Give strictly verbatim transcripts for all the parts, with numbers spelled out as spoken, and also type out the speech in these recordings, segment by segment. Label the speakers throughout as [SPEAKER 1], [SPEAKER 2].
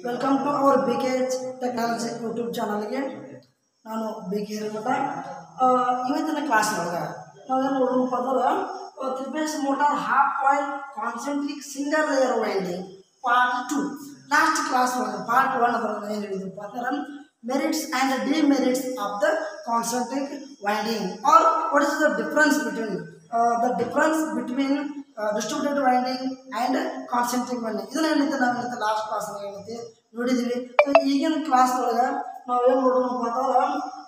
[SPEAKER 1] Welcome to our B K H technology YouTube ಚಾನಲ್ಗೆ ನಾನು B K ಇರ್ಬೋದು. ಇವತ್ತಿನ ಕ್ಲಾಸ್ ಒಳಗೆ ನಾವೇನು ನೋಡೋಣಪ್ಪ ಅಂದ್ರೆ three phase motor half coil concentric single layer winding part two. Last class ಒಳಗೆ ಪಾರ್ಟ್ ಒನ್ ಅದನ್ನು ಏನು ಹೇಳಿದಪ್ಪ ಅಂದ್ರೆ merits and demerits of the concentric winding or what is the difference between the difference between distributed winding and concentric winding. ಇದನ್ನ ಏನೈತೆ ನಾವು ಏನೈತೆ last class ಏನೈತೆ ನೋಡಿದ್ದೀವಿ. ಸೊ ಈಗಿನ ಕ್ಲಾಸ್ ಒಳಗೆ ನಾವು ಏನು ನೋಡೋಣಪ್ಪ ಅಂತಂದ್ರೆ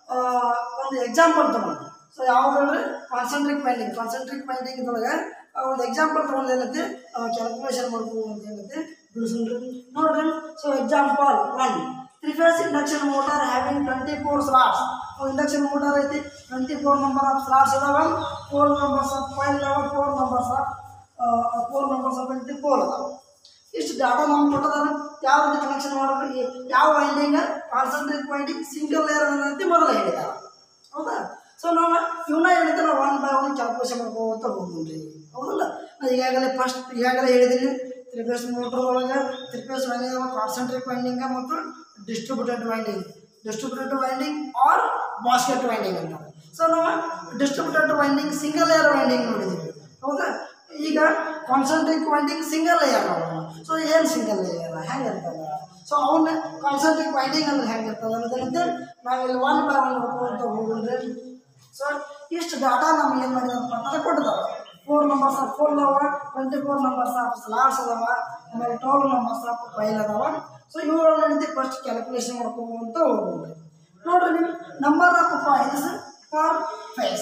[SPEAKER 1] ಒಂದು ಎಕ್ಸಾಂಪಲ್ ತೊಗೊಂಡು, ಸೊ ಯಾವುದಂದ್ರೆ ಕಾನ್ಸೆಂಟ್ರಿಕ್ ವೈಂಡಿಂಗ್ ಕಾನ್ಸೆಂಟ್ರಿಕ್ ವೈಂಡಿಂಗ್ ಇದರೊಳಗೆ ಒಂದು ಎಕ್ಸಾಂಪಲ್ ತೊಗೊಂಡು ಏನೈತೆ ಕ್ಯಾಲ್ಕುಲೇಷನ್ ಮಾಡ್ಬೋದು ಅಂತ ಏನೈತೆ ಬಿಡಿಸ್ರಿ ನೋಡ್ರಿ. So example one, three phase induction motor having twenty four slots. Induction motor ಐತಿ, twenty four number of slots ಇದಾವೆ, ಫೋರ್ ನಂಬರ್ಸ್ ಆಫ್ ಕಾಯಿಲ್ ಇದಾವೆ, four numbers of four numbers of twenty four ಅದಾವೆ. ಇಷ್ಟು ಡಾಟಾ ನಮ್ಗೆ ಕೊಟ್ಟದಾನೆ. ಯಾವ ರೀತಿ connection ಮಾಡಬೇಕು, ಯಾವ winding concentric winding single layer ಅನ್ನೋದು ಮೊದಲು ಹೇಳಿದ್ದಾರೆ, ಹೌದಾ? ಸೊ ನಾವು ಇವನ್ನ ಹೇಳಿದ್ರೆ ನಾವು ಒನ್ ಬೈ ಒನ್ ಕ್ಯಾಲ್ಕುಲೇಷನ್ ಮಾಡ್ಕೋತ ಹೋಗ್ತೀವಿ, ಹೌದಲ್ಲ? ನಾನು ಈಗಾಗಲೇ ಫಸ್ಟ್ ಈಗಾಗಲೇ ಹೇಳಿದ್ದೀನಿ, ತ್ರೀ ಫೇಸ್ ಮೋಟ್ರ್ ಒಳಗೆ three phase winding concentric winding ಮತ್ತು distributed winding distributed winding or basket winding ಅಂತ. ಸೊ ನಾವು distributed winding single layer winding ನೋಡಿದ್ದೀವಿ, ಹೌದಾ? ಈಗ ಕಾನ್ಸೆಂಟ್ರಿಕ್ ವೈಂಡಿಂಗ್ ಸಿಂಗಲ್ ಲೇಯರ್ ನೋಡೋಣ. ಸೊ ಏನು ಸಿಂಗಲ್ ಲೇಯರ್ ಹೆಂಗೆ ಇರ್ತದೆ, ಸೊ ಅವನ್ನ ಕಾನ್ಸೆಂಟ್ರಿಕ್ ವೈಂಡಿಂಗ್ ಅಂದ್ರೆ ಹೆಂಗೆ ಇರ್ತದೆ ಅನ್ನೋದನ್ನಂತೆ ನಾವಿಲ್ಲಿ ಒನ್ ಬೈ ಒನ್ ನೋಡ್ಕೊಂತ ಹೋಗೋಣ್ರಿ. ಸೊ ಇಷ್ಟು ಡಾಟಾ ನಮ್ಗೆ ಏನು ಮಾಡಿದಪ್ಪ ಅಂತಂದ್ರೆ ಕೊಟ್ಟಿದ್ದಾವೆ. ಫೋರ್ ನಂಬರ್ಸ್ ಆಫ್ ಫೋರ್ ಅದಾವ, twenty four numbers of slots ಅದಾವ, ಆಮೇಲೆ ಟ್ವೆಲ್ವ್ ನಂಬರ್ಸ್ ಆಫ್ ಫೈಲ್ ಅದಾವ. ಸೊ ಇವುಗಳನ್ನ ಏನೈತಿ ಫಸ್ಟ್ ಕ್ಯಾಲ್ಕುಲೇಷನ್ ಮಾಡ್ಕೊಂತ ಹೋಗ್ರಿ. ನೋಡ್ರಿ, ನೀವು number of coils for phase,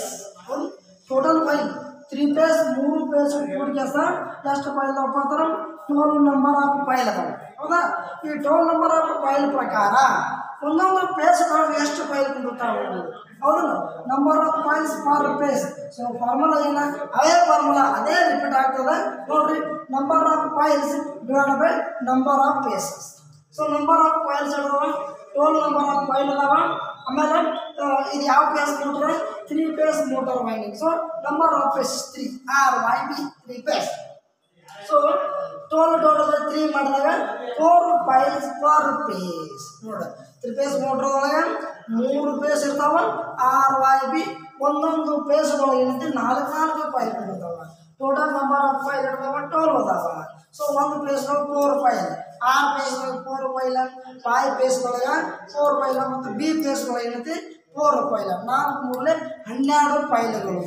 [SPEAKER 1] total coil three phase ಮೂರು ಫೇಸ್ ಕೂಡಿ ಕೆಲಸ ಎಷ್ಟು ಕಾಯಿಲ್ ಅದಾವಪ್ಪ ಅಂದ್ರೆ ಟ್ವೆಲ್ವ್ ನಂಬರ್ ಆಫ್ ಕಾಯಿಲ್ ಅದಾವೆ, ಹೌದಾ? ಈ ಟ್ವೆಲ್ವ್ ನಂಬರ್ ಆಫ್ ಕಾಯಿಲ್ ಪ್ರಕಾರ ಒಂದೊಂದು ಫೇಸ್ಗಳು ಎಷ್ಟು ಕಾಯಿಲ್ ಕುಂದಿರ್ತಾವೆ, ಹೌದಲ್ಲ? Number of coils for phase. So formula ಏನ, ಅವೇ ಫಾರ್ಮುಲಾ ಅದೇ ರಿಪೀಟ್ ಆಗ್ತದೆ ನೋಡ್ರಿ. Number of coils divide by number of phases. So number of coils ಅದಾವ, ಟ್ವೆಲ್ವ್ ನಂಬರ್ ಆಫ್ ಕಾಯಿಲ್ ಅದಾವ. ಆಮೇಲೆ ಇದು ಯಾವ phase motor, three phase motor winding. So number of phases three, R Y B three phase. So twelve divide by three ಮಾಡಿದಾಗ four coils per phase. ನೋಡ್ರಿ, three phase motor ಒಳಗೆ ಮೂರು phase ಇರ್ತಾವ, R Y B ಒಂದೊಂದು phase ಒಳಗೆ ಏನಂತೆ ನಾಲ್ಕು ನಾಲ್ಕು ಕಾಯಿಲ್ ಇರ್ತಾವ. ಟೋಟಲ್ ನಂಬರ್ ಆಫ್ ಕಾಯಿಲ್ ಇರ್ತಾವ ಟ್ವೆಲ್ವ್ ಅದಾವ. ಸೊ ಒಂದು phase four coil, R phase four coil, five phase ಒಳಗೆ ಫೋರ್ ಕಾಯಿಲ್ ಮತ್ತು ಬಿ ಫೇಸ್ ಒಳಗೆ ಏನೈತಿ ಫೋರ್ ಕಾಯಿಲ್, ನಾಲ್ಕು ಮೂರಲೆ ಹನ್ನೆರಡು ಕಾಯಿಲ್ಗಳು.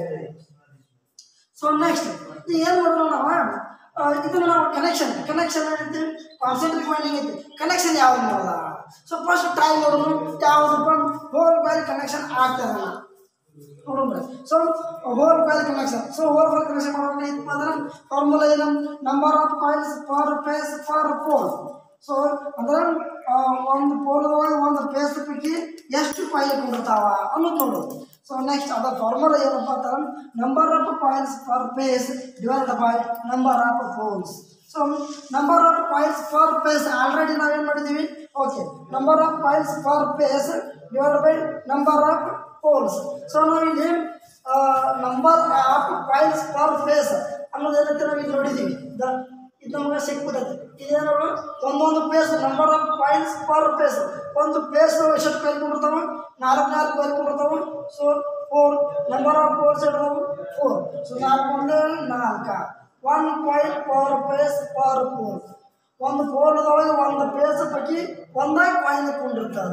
[SPEAKER 1] ಸೊ ನೆಕ್ಸ್ಟ್ ಏನು ಮಾಡೋಣ ನಾವು, ಇದನ್ನು ನಾವು ಕನೆಕ್ಷನ್ ಕನೆಕ್ಷನ್ ಏನೈತಿ ಕಾನ್ಸೆಂಟ್ರಿಕ್ ವೈಂಡಿಂಗ್ ಐತಿ, ಕನೆಕ್ಷನ್ ಯಾವ್ದು ಮಾಡೋದ. ಸೊ ಫಸ್ಟ್ ಟ್ರೈ ಮಾಡೋಣ ಯಾವ್ದಪ್ಪ, ಹೋಲ್ ಕಾಯಿಲ್ ಕನೆಕ್ಷನ್ ಆಗ್ತದಲ್ಲ ನೋಡೋಣ. So whole coil connection, so whole coil connection ಮಾಡೋಣ ಏನಪ್ಪ ಅಂದ್ರೆ ಫಾರ್ಮುಲಾ ಏನು, number of coils per phase per pole. So ಅಂದ್ರೆ ಒಂದು ಪೋಲ್ದೊಳಗೆ ಒಂದು ಫೇಸ್ ಪೈಕಿ ಎಷ್ಟು ಕಾಯಿಲ್ ಕುಂದಿರ್ತಾವ ಅನ್ನೋದು ನೋಡೋದು. ಸೊ ನೆಕ್ಸ್ಟ್ ಅದರ ಫಾರ್ಮುಲಾ ಏನಪ್ಪ ಅಂತಂದ್ರೆ number of coils per phase divide by number of poles. So number of coils per phase already ನಾವೇನು ಮಾಡಿದ್ದೀವಿ, okay. Number of coils per phase divide by number of poles. So ನಾವು ಇಲ್ಲಿ number of coils per phase ಅನ್ನೋದು ಏನಂತ ನಾವು ಇಲ್ಲಿ ನೋಡಿದ್ದೀವಿ, ಇದು ನಮಗೆ ಸಿಕ್ಬಿಟ್ಟದೆ. ಇದೇನು ಒಂದೊಂದು phase number of coils per phase, ಒಂದು ಫೇಸ್ ಎಷ್ಟು ಕಾಯಿಲ್ ಕೊಂಡಿರ್ತಾವ, ನಾಲ್ಕು ನಾಲ್ಕು ಕಾಯಿಲ್ ಕೊಂಡಿರ್ತಾವ. So four number of poles ಇರ್ತಾವೆ ಫೋರ್. ಸೊ ನಾಲ್ಕು ಒಂದು ನಾಲ್ಕು, one coil per phase per pole. ಒಂದು ಪೋಲ್ದೊಳಗೆ ಒಂದು ಫೇಸ್ ಪೈಕಿ ಒಂದಾಗ ಕಾಯಿಲ್ ಕೊಂಡಿರ್ತದ.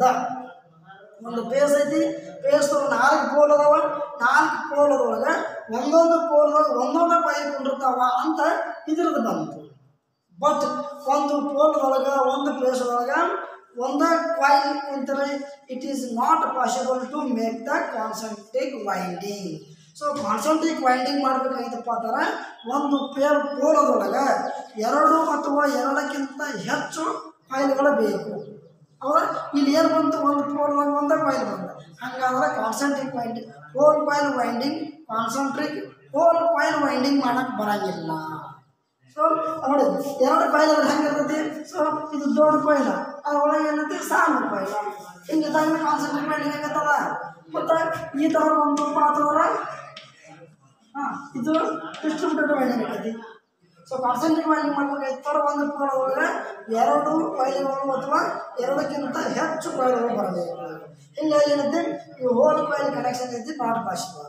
[SPEAKER 1] ಒಂದು ಫೇಸ್ ಐತಿ, ಫೇಸ್ ನಾಲ್ಕು ಪೋಲ್ ಅದಾವ, ನಾಲ್ಕು ಪೋಲದೊಳಗೆ ಒಂದೊಂದು ಪೋಲ್ದೊಳಗೆ ಒಂದೊಂದು ಕಾಯಿಲ್ ಕೊಂಡಿರ್ತಾವ ಅಂತ ಇದ್ರದ್ದು ಬಂತು. ಬಟ್ ಒಂದು ಪೋಲ್ದೊಳಗೆ ಒಂದು ಫೇಸ್ದೊಳಗೆ ಒಂದೇ ಕಾಯಿಲ್ ಕುಂತರೆ it is not possible to make the concentric winding. So concentric winding ಮಾಡಬೇಕಾಗಿತ್ತಪ್ಪ ಅಂದ್ರೆ ಒಂದು ಪೇರ್ ಪೋಲದೊಳಗೆ ಎರಡು ಅಥವಾ ಎರಡಕ್ಕಿಂತ ಹೆಚ್ಚು ಕಾಯಿಲ್ಗಳು ಬೇಕು. ಹೌದಾ? ಇಲ್ಲಿ ಏನು ಬಂತು, ಒಂದು ಪೋಲ್ದಾಗ ಒಂದೇ ಕಾಯಿಲ್ ಬಂತು. ಹಾಗಾದ್ರೆ concentric winding whole coil winding concentric whole coil winding ಮಾಡೋಕ್ಕೆ ಬರೋಂಗಿಲ್ಲ. ಸೊ ನೋಡಿ, ಎರಡು ಕಾಯಿಲ್ ಅಂದ್ರೆ ಹೆಂಗೆ ಇರ್ತೈತಿ, ಸೊ ಇದು ದೊಡ್ಡ ಕಾಯಿಲ್, ಅದ್ರೊಳಗೆ ಏನೈತಿ ಸಣ್ಣ ಕಾಯಿಲ್, ಹಿಂಗೆ ತಂಗ ಕಾನ್ಸೆಂಟ್ರಿಕ್ ವೈಂಡಿಂಗ್ ಆಗತ್ತದ. ಮತ್ತು ಈ ಥರ ಒಂದು ಪಾತ್ರ ಹಾಂ ಇದು ಡಿಸ್ಟ್ರಿಬ್ಯೂಟೆಡ್ ವೈಂಡಿಂಗ್ ಆಗೈತಿ. ಸೊ ಕಾನ್ಸಂಟ್ರೇಟ್ ವೈಂಡಿಂಗ್ ಮಾಡಬೇಕಾಯ್ತು ಒಂದು ಪೋಲ್ ಒಳಗೆ ಎರಡು ಕಾಯಿಲ್ಗಳು ಅಥವಾ ಎರಡಕ್ಕಿಂತ ಹೆಚ್ಚು ಕಾಯಿಲ್ಗಳು ಬರಬೇಕು. ಹಿಂಗಾಗಿ ಏನಂತೆ ಈ ಹೋಲ್ ಕಾಯಿಲ್ ಕನೆಕ್ಷನ್ ಐತಿ ನಾಟ್ ಪಾಸಿಬಲ್.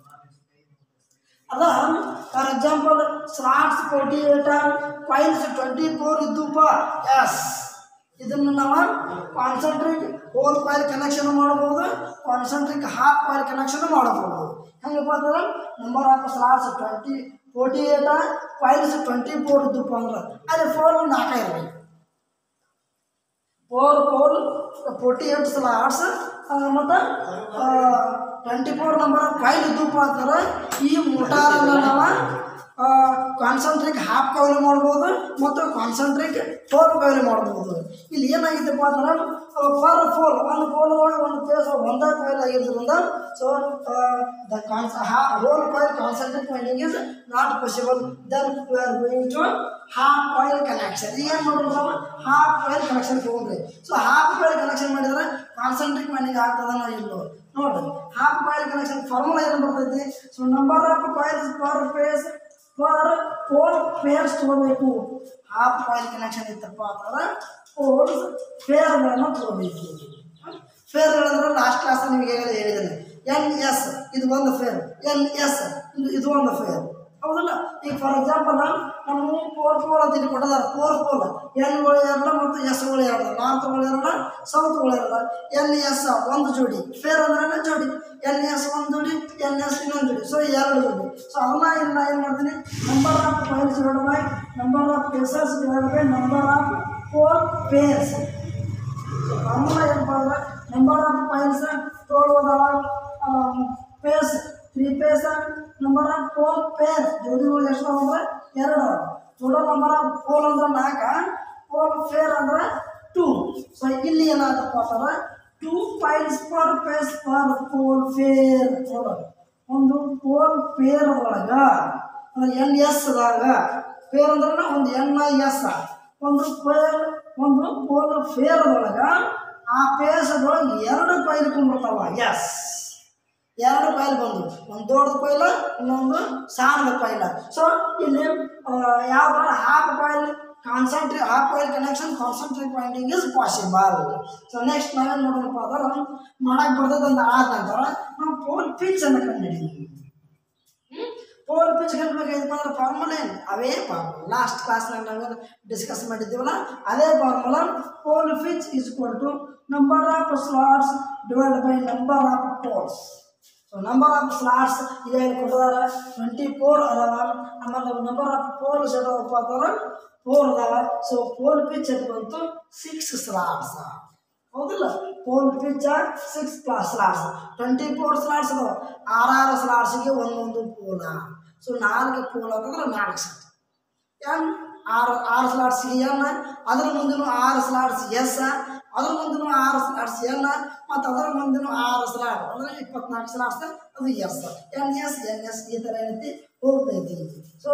[SPEAKER 1] ಅದ for example slots forty eight coils twenty four ಇದ್ದಪ್ಪ ಎಸ್ ಇದನ್ನು ನಾವು ಕಾನ್ಸಂಟ್ರೇಟ್ ಹೋಲ್ ಕಾಯಿಲ್ ಕನೆಕ್ಷನ್ ಮಾಡಬಹುದು, ಕಾನ್ಸಂಟ್ರೇಟ್ ಹಾಫ್ ಕಾಯಿಲ್ ಕನೆಕ್ಷನ್ ಮಾಡಬಹುದು. ಹೆಂಗಪ್ಪ ಅಂದ್ರೆ number of slots twenty forty eight coils twenty four ಇದ್ದಪ್ಪ ಅಂದ್ರೆ ಅಲ್ಲಿ ಫೋರ್ ನಾಲ್ಕ ಇರಬೇಕು. Four four forty eight slots ಮತ್ತು twenty four number of coil ಇದ್ದಪ್ಪ ಅಂದ್ರೆ ಈ ಮೋಟಾರನ್ನು ನಾವು ಕಾನ್ಸಂಟ್ರೇಟ್ ಹಾಫ್ ಕಾಯಿಲ್ ಮಾಡ್ಬೋದು ಮತ್ತು ಕಾನ್ಸಂಟ್ರೇಟ್ ಫೋರ್ ಕಾಯಿಲ್ ಮಾಡ್ಬೋದು. ಇಲ್ಲಿ ಏನಾಗಿದ್ದಪ್ಪ ಅಂದ್ರೆ ಫಾರ್ ಫೋಲ್ ಒಂದು ಫೋಲ್ ಒಳಗೆ ಒಂದು ಪೇಸ್ ಒಂದೇ ಕಾಯಿಲ್ ಆಗಿರೋದ್ರಿಂದ ಸೊ ದ ಕಾನ್ಸ whole coil concentrate winding is not possible. Then we are going to half coil connection. ಈಗ ಏನು ಮಾಡೋದು ನಾವು ಹಾಫ್ ಕಾಯಿಲ್ ಕನೆಕ್ಷನ್ ತೊಗೊಂಡ್ರಿ. ಸೊ ಹಾಫ್ ಕಾಯಿಲ್ ಕನೆಕ್ಷನ್ ಮಾಡಿದ್ರೆ ಕಾನ್ಸಂಟ್ರೇಟ್ ವೈಂಡಿಂಗ್ ಆಗ್ತದನೋ ಇಲ್ಲೋ ನೋಡಿರಿ. ಹಾಫ್ ಕಾಯಿಲ್ ಕನೆಕ್ಷನ್ ಫಾರ್ಮುಲಾ ಏನು ಬರ್ತೈತಿ? So number of coils per phase per four pairs ತೊಗೋಬೇಕು. ಹಾಫ್ ಕಾಯಿಲ್ ಕನೆಕ್ಷನ್ ಇತ್ತಪ್ಪ ಅಂತಂದ್ರೆ ಫೋರ್ ಫೇರ್ಗಳನ್ನು ತೊಗೋಬೇಕು. ಫೇರ್ಗಳಂದ್ರೆ ಲಾಸ್ಟ್ ಕ್ಲಾಸ್ ನಿಮಗೆ ಹೇಳಿದ್ದೇನೆ. ಎನ್ ಎಸ್ ಇದು ಒಂದು ಫೇರ್, ಎನ್ ಎಸ್ ಇದು ಒಂದು ಫೇರ್, ಹೌದಲ್ಲ? ಈಗ ಫಾರ್ ಎಕ್ಸಾಂಪಲ್ ನಮ್ಮ ಫೋರ್ ಫೋರ್ ಅಂತ ಇಲ್ಲಿ ಕೊಟ್ಟದಾರ. ಫೋರ್ ಫೋರ್ ಎನ್ಗಳು ಎರಡು ಮತ್ತು ಎಸ್ಗಳು ಎರಡು, ನಾರ್ತ್ಗಳು ಎರಡು ಸೌತ್ಗಳು ಎರಡು. ಎನ್ ಎಸ್ ಒಂದು ಜೋಡಿ, ಫೇರ್ ಅಂದ್ರೆ ಜೋಡಿ. ಎನ್ ಎಸ್ ಒಂದು ಜೋಡಿ, ಎನ್ ಎಸ್ ಇನ್ನೊಂದು ಜೋಡಿ, ಸೊ ಎರಡು ಜೋಡಿ. ಸೊ ಅವನ್ನ ಇಲ್ಲಿ ಏನು ಮಾಡ್ತೀನಿ, number of coils divide by number of phases divide by number of four pairs. So formula ಏನಪ್ಪ ಅಂದ್ರೆ ನಂಬರ್ ಆಫ್ ಕಾಯಿಲ್ಸ್ ತೊಗೊಳ್ಬೋದಲ್ಲ, phase three phase, number of four pair ಜೋಡಿಗಳು ಎಷ್ಟು ಅಂದ್ರೆ ಎರಡು. ಟೋಟಲ್ ನಂಬರ್ ಆಫ್ ಪೋಲ್ ಅಂದ್ರೆ ನಾಲ್ಕು, ಪೋಲ್ ಫೇರ್ ಅಂದ್ರೆ ಟೂ. ಸೊ ಇಲ್ಲಿ ಏನಾಗತ್ತಪ್ಪ ಅಂದ್ರೆ two coils per phase per pole pair. ಒಂದು ಪೋಲ್ ಫೇರ್ ಒಳಗ ಅಂದ್ರೆ ಎನ್ ಎಸ್ ಅದಾಗ ಫೇರ್ ಅಂದ್ರೆ ಒಂದು ಎನ್ ಎಸ್, ಒಂದು ಫೇರ್ ಒಂದು ಪೋಲ್ ಫೇರ್ ಒಳಗ ಆ ಪೇಸ್ ಅದ್ರೊಳಗೆ ಎರಡು ಕಾಯಿಲ್ ಕೊಂಡ್ಬಿಡ್ತಾವ. ಎಸ್ ಎರಡು ಕಾಯಿಲ್ ಬಂದು ಒಂದು ದೊಡ್ಡ ಕಾಯಿಲ ಇನ್ನೊಂದು ಸಣ್ಣದ ಕಾಯಿಲ. ಸೊ ಇಲ್ಲಿ ಯಾವ ಥರ half coil concentrate half coil connection concentrate winding is possible. So next ನಾವೇನು ಮಾಡೋಣಪ್ಪ ಅಂದ್ರೆ ಮಾಡಕ್ಕೆ ಬರ್ತದೆ ಅಂತ ಆದ ನಂತರ ನಾವು ಪೋಲ್ ಪಿಚ್ ಅನ್ನು ಕಂಡುಹಿಡಿದೀವಿ. ಪೋಲ್ ಪಿಚ್ ಕಂಡುಹಿಡಿಬೇಕಪ್ಪ ಅಂದ್ರೆ ಫಾರ್ಮುಲಾ ಏನು? ಅವೇ ಫಾರ್ಮುಲಾ ಲಾಸ್ಟ್ ಕ್ಲಾಸ್ನಾಗ ನಾವೇನು ಡಿಸ್ಕಸ್ ಮಾಡಿದ್ದೀವಲ್ಲ ಅದೇ formula. Pole pitch is equal to number of slots divide by number of poles. So number of slots ಈಗ ಕೊಟ್ಟಿದ್ದಾರೆ ಟ್ವೆಂಟಿ ಫೋರ್ ಅದಾವ. ಆಮೇಲೆ ನಂಬರ್ ಆಫ್ ಪೋಲ್ಸ್ ಅದಾವಪ್ಪ ಅಂತಂದ್ರೆ ಫೋರ್ ಅದಾವ. ಸೊ ಪೋಲ್ ಪಿಚ್ ಅಂತ ಬಂತು ಸಿಕ್ಸ್ ಸ್ಲಾಟ್ಸ್, ಹೌದಿಲ್ಲ? Pole pitch six plus slots, twenty four slots ಅದಾವ. ಆರಾರು ಸ್ಲಾಟ್ಸಿಗೆ ಒಂದೊಂದು ಪೋಲ. ಸೊ ನಾಲ್ಕು ಪೋಲ್ ಅಂತಂದ್ರೆ ನಾಲ್ಕು ಸೆಟ್. ಎನ್ ಆರು ಆರು ಸ್ಲಾಟ್ಸಿಗೆ ಎನ್, ಅದ್ರ ಮುಂದಿನ ಆರು ಸ್ಲಾಟ್ಸ್ ಎಸ್, ಅದ್ರ ಮುಂದಿನ ಆರು ಸ್ಲಾಟ್ಸ್ ಎನ್, ಮತ್ತು ಅದರ ಮುಂದಿನ ಆರು ಸ್ಲಾಟ್ ಅಂದರೆ ಇಪ್ಪತ್ನಾಲ್ಕು ಸ್ಲಾಟ್ಸ್ ಅದು S. N S N S ಈ ಥರ ಏನೈತಿ ಹೋಗ್ತೈತಿ. ಸೊ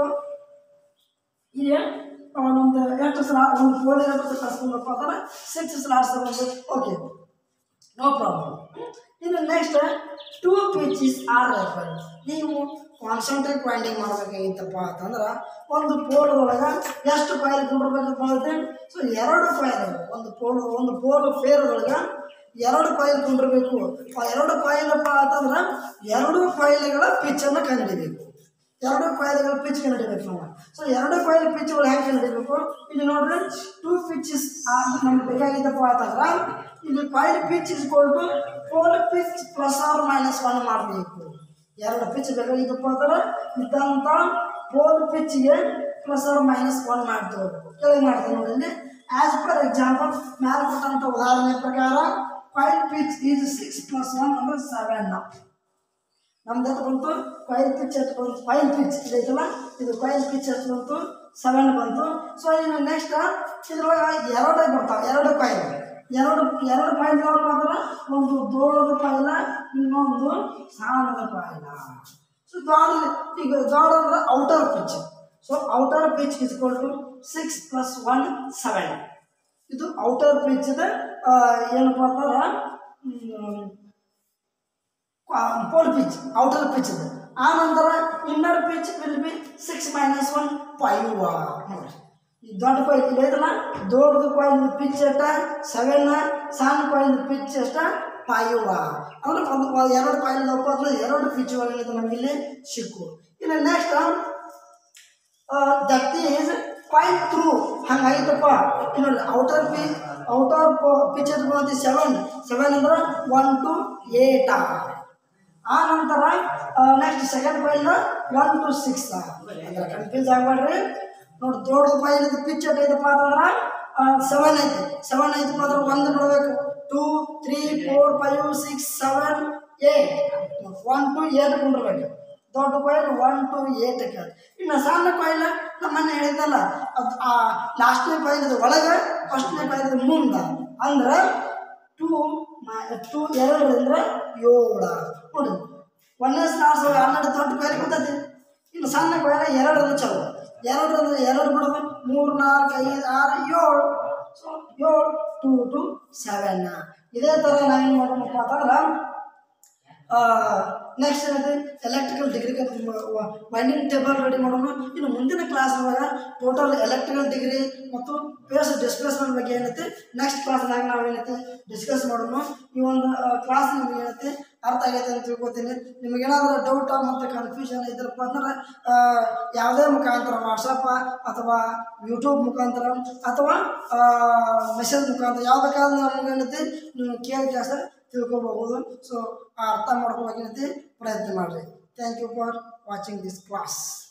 [SPEAKER 1] ಈಗ ನಮ್ದು ಎಷ್ಟು ಸ್ಲಾಟ್ ಒಂದು ಫೋರ್ ಎಷ್ಟು ಕಳ್ಸ್ಕೊಂಡಪ್ಪ ಅಂದ್ರೆ ಸಿಕ್ಸ್ ಸ್ಲಾಟ್ಸ್ ಬಂದು ಓಕೆ, ನೋ ಪ್ರಾಬ್ಲಮ್. ಇನ್ನು next two pitches are refer. ನೀವು ಕಾನ್ಸಂಟ್ರೇಟ್ ವೈಂಡಿಂಗ್ ಮಾಡಬೇಕಾಗಿತ್ತಪ್ಪ ಅಂತಂದ್ರೆ ಒಂದು ಪೋಲ್ದೊಳಗೆ ಎಷ್ಟು ಕಾಯಿಲ್ ಕೊಂಡಿರ್ಬೇಕಪ್ಪ ಅಂದ್ರೆ ಸೊ ಎರಡು ಕಾಯಿಲ್, ಒಂದು ಪೋಲ್ ಒಂದು ಪೋಲ್ ಫೇರ್ದೊಳಗೆ ಎರಡು ಕಾಯಿಲ್ ಕೊಂಡಿರಬೇಕು. ಆ ಎರಡು ಕಾಯಿಲಪ್ಪ ಅಂತಂದ್ರೆ ಎರಡು ಕಾಯಿಲೆಗಳ ಪಿಚ್ಚನ್ನು ಕಂಡುಹಿಡಿಬೇಕು. ಎರಡು ಕಾಯಿಲೆಗಳ ಪಿಚ್ ಕಂಡುಹಿಡಿಬೇಕು ನಾವು. ಸೊ ಎರಡು ಕಾಯಿಲ್ ಪಿಚ್ಗಳು ಹೆಂಗೆ ಕಂಡುಹಿಡಿಬೇಕು? ಇಲ್ಲಿ ನೋಡ್ರಿ ಟೂ ಪಿಚಸ್ ನಮ್ಗೆ ಬೇಕಾಗಿದ್ದಪ್ಪ ಅಂತಂದ್ರೆ ಇಲ್ಲಿ ಕಾಯಿಲ್ ಪಿಚ್ ಇಸ್ಕೊಂಡು pole pitch plus or minus one ಮಾಡಬೇಕು. ಎರಡು ಪಿಚ್ ಬೇಕಾಗಿದ್ದಪ್ಪ ಅಂದ್ರೆ ಇದ್ದಂಥ ಪೋಲ್ ಪಿಚ್ಗೆ ಪ್ಲಸ್ ಆರ್ ಮೈನಸ್ ಒನ್ ಮಾಡ್ತೀವಿ. ಕೆಳಗೆ ಮಾಡ್ತೀವಿ ನೋಡಿ. ಇಲ್ಲಿ ಆ್ಯಸ್ ಪರ್ ಎಕ್ಸಾಂಪಲ್ ಮೇಲೆ ಕೊಟ್ಟಂಥ ಉದಾಹರಣೆ ಪ್ರಕಾರ coil pitch is six plus one ಅಂದ್ರೆ ಸೆವೆನ್. ನಮ್ದು ಎಷ್ಟು ಬಂತು? ಕಾಯಿಲ್ ಪಿಚ್ ಎಷ್ಟು ಬಂತು? ಕಾಯಿಲ್ ಪಿಚ್ ಇದೈತಲ್ಲ ಇದು ಕಾಯಿಲ್ ಪಿಚ್ ಎಷ್ಟು ಬಂತು? ಸೆವೆನ್ ಬಂತು. ಸೊ ಇನ್ನು ನೆಕ್ಸ್ಟ್ ಇದ್ರೊಳಗೆ ಎರಡೇ ಬರ್ತಾವೆ, ಎರಡು ಕಾಯಿಲ್ ಎರಡು ಎರಡು ಕಾಯಿಲ್ ಯಾವಾಗ ಅಂದ್ರೆ ಒಂದು ದೊಡ್ಡದ ಕಾಯಿಲ ಇನ್ನೊಂದು ಸಣ್ಣದ ಕಾಯಿಲ. ಸೊ ದೊಡ್ಡ ಈಗ ದೊಡ್ಡ ಅಂದ್ರೆ outer pitch. So outer pitch is equal to six plus one seven. ಇದು ಔಟರ್ ಪಿಚ್ ಏನಪ್ಪ ಅಂತಂದ್ರೆ ಪೋಲ್ ಪಿಚ್ ಔಟರ್ ಪಿಚ್. ಆ ನಂತರ inner pitch will be six minus one five ನೋಡಿ. ಈ ದೊಡ್ಡ ಕಾಯಿಲ್ ಇದೈತಲ್ಲ, ದೊಡ್ಡದು ಕಾಯಿಲ್ ಪಿಚ್ ಎಷ್ಟ ಸೆವೆನ್, ಸಣ್ಣ ಕಾಯಿಲ್ ಪಿಚ್ ಎಷ್ಟ ಫೈವ್. ಅಂದ್ರೆ ಒಂದು ಎರಡು ಕಾಯಿಲ್ ಅಂದ್ರೆ ಎರಡು ಪಿಚ್ ಒಳಗೆ ನಮ್ಗೆ ಇಲ್ಲಿ ಸಿಕ್ಕು. ಇನ್ನು next that is coil through ಹಂಗಾಯ್ತಪ್ಪ. ನೋಡಿ ಔಟರ್ ಪಿ ಔಟರ್ ಪಿಚ್ ಬಂದು ಸೆವೆನ್ ಸೆವೆನ್ ಅಂದ್ರೆ ಒನ್ ಟು ಏಟ್. ಆ ನಂತರ next second coil one to six. ಅಂದ್ರೆ ಕನ್ಫ್ಯೂಸ್ ಆಗಬೇಡ್ರಿ. ನೋಡಿ ದೊಡ್ಡ ಕಾಯಿಲ್ ಪಿಚ್ ಐತಪ್ಪ ಅಂತಂದ್ರೆ ಸೆವೆನ್ ಐತಿ, ಸೆವೆನ್ ಐತಪ್ಪ ಅಂದ್ರೆ ಒಂದು ಬಿಡಬೇಕು. Two three four five six seven eight, one to eight ಕುಂಡಿರ್ಬೇಕು. ದೊಡ್ಡ ಕಾಯಿಲ್ ಒನ್ ಟು ಏಟಕ್ಕೆ. ಇನ್ನು ಸಣ್ಣ ಕಾಯಿಲ್ ನಮ್ಮ ಮನೆ ಹೇಳಿದ್ನಲ್ಲ, ಅದು ಆ ಲಾಸ್ಟ್ನೇ ಕಾಯಿಲ್ ಒಳಗೆ ಫಸ್ಟ್ನೇ ಕಾಯಿಲ್ ಮುಂದೆ ಅಂದ್ರೆ ಟೂ ಟೂ ಎರಡರಿಂದ ಏಳು. ನೋಡಿ ಒಂದನೇ ಸ್ಟಾರ್ಸ್ ಹನ್ನೆರಡು ದೊಡ್ಡ ಕಾಯಿಲ್ ಗೊತ್ತೈತಿ. ಇನ್ನು ಸಣ್ಣ ಕಾಯಿಲ್ ಎರಡರಿಂದ ಚಲೋ, ಎರಡರಿಂದ ಎರಡು ಬಿಡೋದು, ಮೂರು ನಾಲ್ಕು ಐದು ಆರು ಏಳು. ಸೊ ಏಳು ಟೂ ಟು ಸೆವೆನ್. ಇದೇ ಥರ ನಾವೇನು ಮಾಡೋಣಪ್ಪ ಅಂತಂದ್ರೆ ನೆಕ್ಸ್ಟ್ ಏನೈತಿ electrical degree winding table ready ಮಾಡೋಣ. ಇನ್ನು ಮುಂದಿನ ಕ್ಲಾಸ್ ಒಳಗ ಟೋಟಲ್ ಎಲೆಕ್ಟ್ರಿಕಲ್ ಡಿಗ್ರಿ ಮತ್ತು ಪೇಸ್ ಡಿಸ್ಪ್ಲೇಸ್ಮೆಂಟ್ ಬಗ್ಗೆ ಏನೈತಿ ನೆಕ್ಸ್ಟ್ ಕ್ಲಾಸ್ನಾಗ ನಾವು ಏನೈತಿ ಡಿಸ್ಕಸ್ ಮಾಡೋಣ. ಈ ಒಂದು ಕ್ಲಾಸ್ ನಿಮ್ಗೆ ಏನೈತಿ ಅರ್ಥ ಆಗೈತೆ ಅಂತ ತಿಳ್ಕೊತೀನಿ. ನಿಮಗೇನಾದರೂ ಡೌಟ್ ಮತ್ತು ಕನ್ಫ್ಯೂಷನ್ ಇದ್ರಪ್ಪ ಅಂದ್ರೆ ಯಾವುದೇ ಮುಖಾಂತರ ವಾಟ್ಸಪ್ ಅಥವಾ ಯೂಟ್ಯೂಬ್ ಮುಖಾಂತರ ಅಥವಾ ಮೆಸೇಜ್ ಮುಖಾಂತರ ಯಾವ ಬೇಕಾದ್ರೆ ನಮ್ಗೆ ಏನೈತಿ ನೀವು ಕೇಳಿ ಕೇಳಿದ್ರೆ ತಿಳ್ಕೊಬಹುದು. ಸೊ ಅರ್ಥ ಮಾಡ್ಕೊಳ್ಳೋಕೆ ಪ್ರಯತ್ನ ಮಾಡಿರಿ. Thank you for watching this class.